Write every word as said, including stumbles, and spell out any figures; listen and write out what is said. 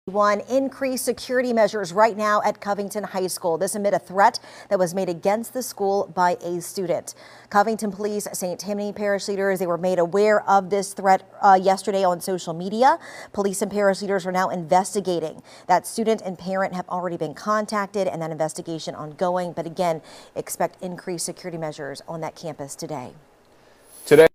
One increased security measures right now at Covington High School. This amid a threat that was made against the school by a student. Covington police, Saint Tammany parish leaders, they were made aware of this threat uh, yesterday on social media. Police and parish leaders are now investigating. That student and parent have already been contacted and that investigation ongoing. But again, expect increased security measures on that campus today. Today.